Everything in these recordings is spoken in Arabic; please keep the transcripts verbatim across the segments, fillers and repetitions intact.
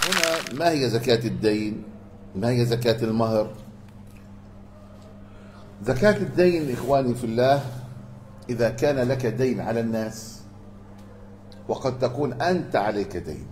هنا ما هي زكاة الدين؟ ما هي زكاة المهر؟ زكاة الدين إخواني في الله، إذا كان لك دين على الناس وقد تكون أنت عليك دين.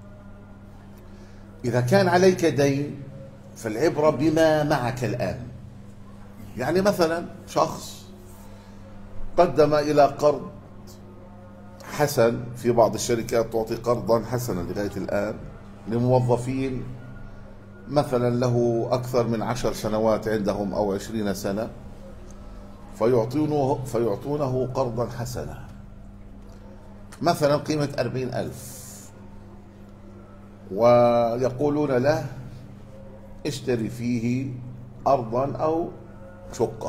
إذا كان عليك دين فالعبرة بما معك الآن. يعني مثلا شخص قدم إلى قرض حسن، في بعض الشركات تعطي قرضا حسنا لغاية الآن لموظفين مثلا له أكثر من عشر سنوات عندهم أو عشرين سنة، فيعطونه, فيعطونه قرضا حسنا مثلا قيمة أربعين ألف، ويقولون له اشتري فيه أرضا أو شقة،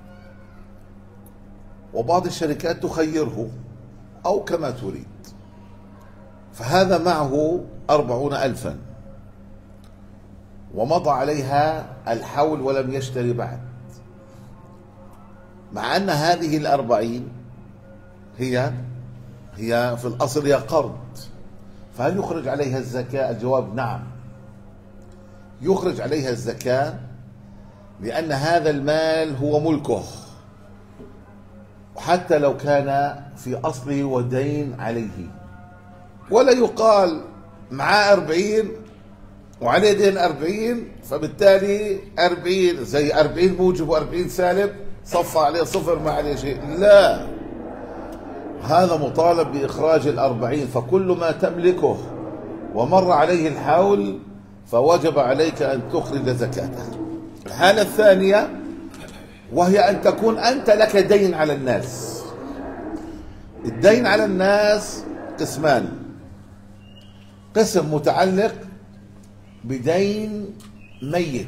وبعض الشركات تخيره أو كما تريد، فهذا معه أربعون ألفا ومضى عليها الحول ولم يشتري بعد، مع أن هذه الأربعين هي هي في الأصل هي قرض، فهل يخرج عليها الزكاة؟ الجواب نعم، يخرج عليها الزكاة، لأن هذا المال هو ملكه، وحتى لو كان في أصله ودين عليه، ولا يقال معاه أربعين وعليه دين أربعين فبالتالي أربعين زي أربعين موجب وأربعين سالب صفى عليه صفر ما عليه شيء، لا، هذا مطالب بإخراج الأربعين، فكل ما تملكه ومر عليه الحول فوجب عليك أن تخرج زكاته. الحالة الثانية وهي أن تكون أنت لك دين على الناس. الدين على الناس قسمان: قسم متعلق بدين ميت،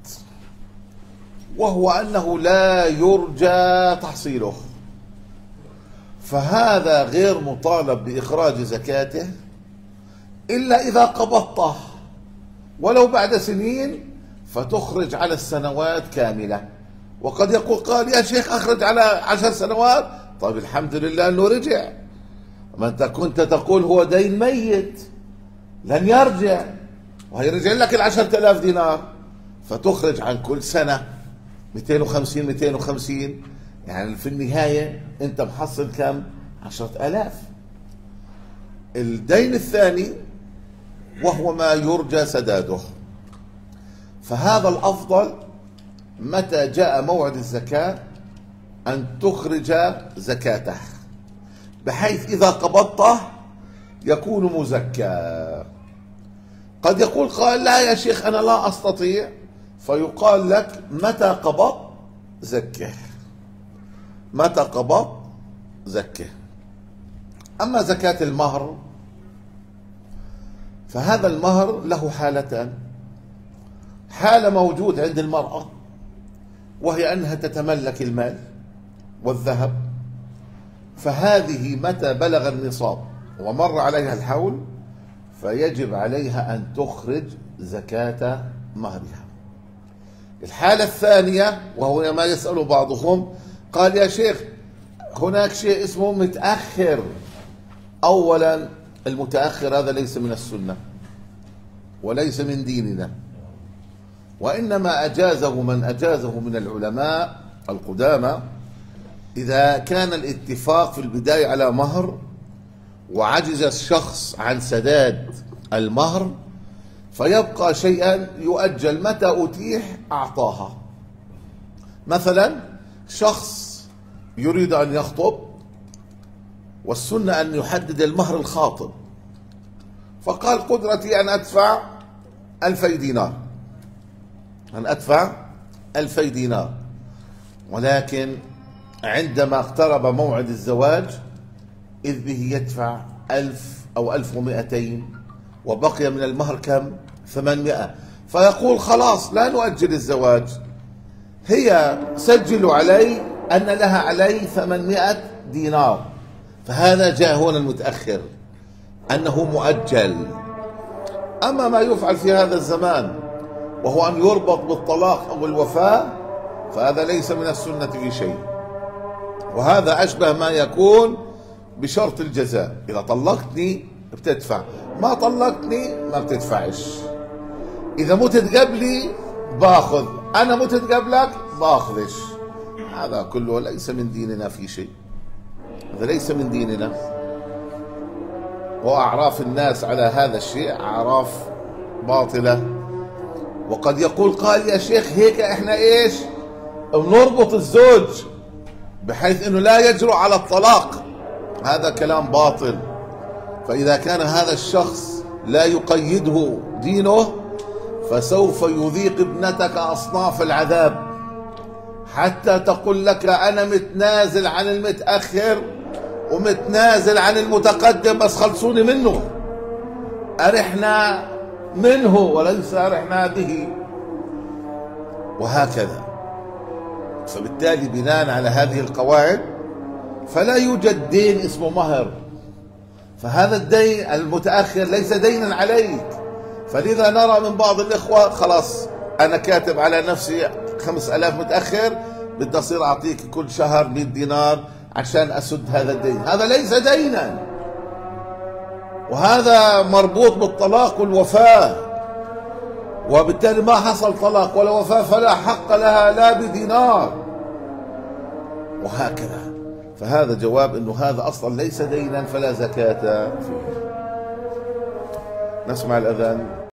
وهو أنه لا يرجى تحصيله، فهذا غير مطالب بإخراج زكاته إلا إذا قبضته، ولو بعد سنين فتخرج على السنوات كاملة. وقد يقول قال يا شيخ أخرج على عشر سنوات، طيب الحمد لله أنه رجع، ما أنت كنت تقول هو دين ميت لن يرجع، وهيرجع لك العشرة آلاف دينار، فتخرج عن كل سنة مئتين وخمسين مئتين وخمسين، يعني في النهاية أنت محصل كم؟ عشرة آلاف. الدين الثاني وهو ما يرجى سداده، فهذا الأفضل متى جاء موعد الزكاة أن تخرج زكاته، بحيث إذا قبضته يكون مزكى. قد يقول قال لا يا شيخ أنا لا أستطيع، فيقال لك متى قبض زكه، متى قبض زكه. أما زكاة المهر فهذا المهر له حالتان: حالة موجود عند المرأة وهي أنها تتملك المال والذهب، فهذه متى بلغ النصاب ومر عليها الحول فيجب عليها أن تخرج زكاة مهرها. الحالة الثانية وهو ما يسأل بعضهم قال يا شيخ هناك شيء اسمه متأخر. أولا المتأخر هذا ليس من السنة وليس من ديننا، وإنما أجازه من أجازه من العلماء القدامى إذا كان الاتفاق في البداية على مهر وعجز الشخص عن سداد المهر فيبقى شيئا يؤجل، متى أتيح أعطاها. مثلا شخص يريد أن يخطب والسنة أن يحدد المهر الخاطب، فقال قدرتي أن أدفع ألفي دينار، أن أدفع ألفي دينار، ولكن عندما اقترب موعد الزواج إذ به يدفع ألف أو ألف ومئتين وبقي من المهر كم؟ ثمانمائة، فيقول خلاص لا نؤجل الزواج، هي سجلوا علي أن لها علي ثمانمائة دينار، فهذا جاء هنا المتأخر أنه مؤجل. أما ما يفعل في هذا الزمان وهو أن يربط بالطلاق أو الوفاة فهذا ليس من السنة في شيء، وهذا أشبه ما يكون بشرط الجزاء: إذا طلقتني بتدفع، ما طلقتني ما بتدفعش. إذا متت قبلي باخذ، أنا متت قبلك باخذش. هذا كله ليس من ديننا في شيء، هذا ليس من ديننا. وأعراف الناس على هذا الشيء أعراف باطلة. وقد يقول قال يا شيخ هيك احنا ايش بنربط الزوج بحيث انه لا يجرؤ على الطلاق، هذا كلام باطل. فإذا كان هذا الشخص لا يقيده دينه فسوف يذيق ابنتك أصناف العذاب حتى تقول لك أنا متنازل عن المتأخر ومتنازل عن المتقدم بس خلصوني منه، أرحنا منه وليس أرحنا به، وهكذا. فبالتالي بناء على هذه القواعد فلا يوجد دين اسمه مهر، فهذا الدين المتأخر ليس دينا عليك. فلذا نرى من بعض الإخوة خلاص أنا كاتب على نفسي خمس ألاف متأخر، بدي أصير أعطيك كل شهر مئة دينار عشان أسد هذا الدين. هذا ليس دينا، وهذا مربوط بالطلاق والوفاة، وبالتالي ما حصل طلاق ولا وفاة فلا حق لها لا بدينار، وهكذا. فهذا جواب أنه هذا أصلا ليس دينا فلا زكاة فيه. نسمع الأذان.